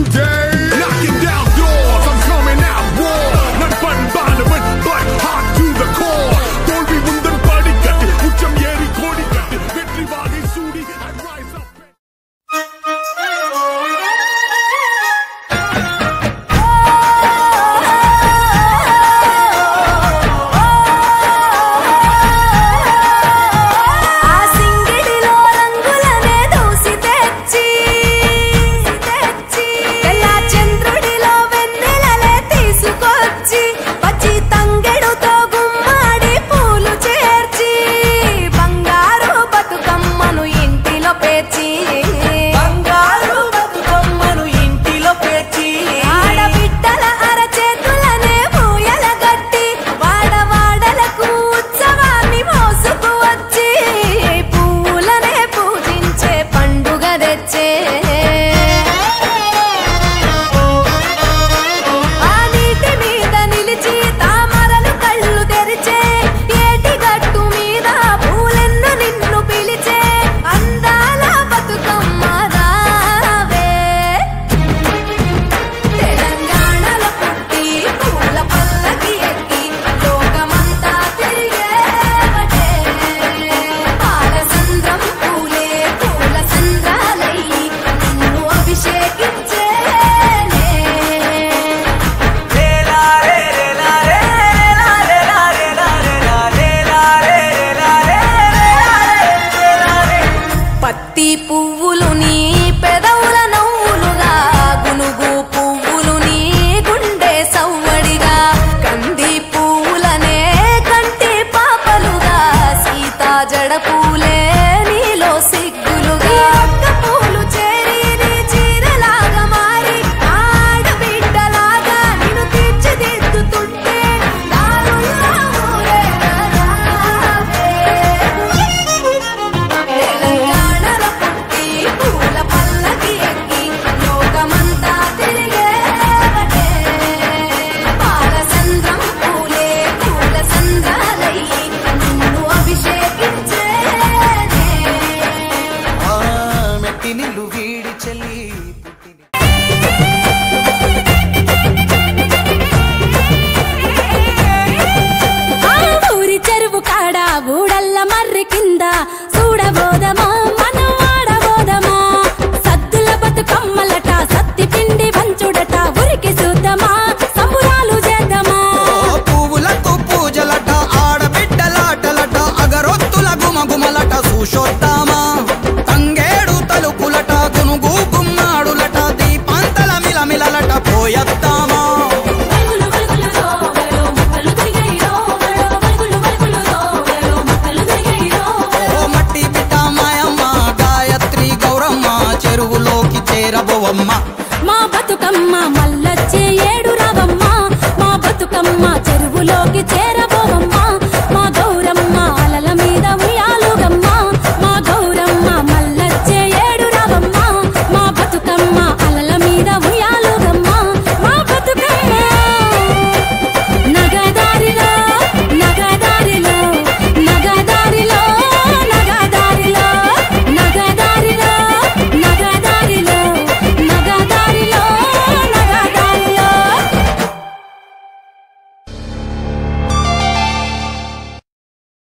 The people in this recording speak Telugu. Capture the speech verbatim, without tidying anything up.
today. Knocking down doors, I'm coming out war. Not button bottom, but hot to the core. Dolby Wundan party katti, Ucham Yeri Kodi katti, Vetri Vagi Sudi, I rise up. మా బతుకమ్మ మల్లొచ్చే ఏడు రావమ్మ మా బతుకమ్మ చెరువులోకి చేర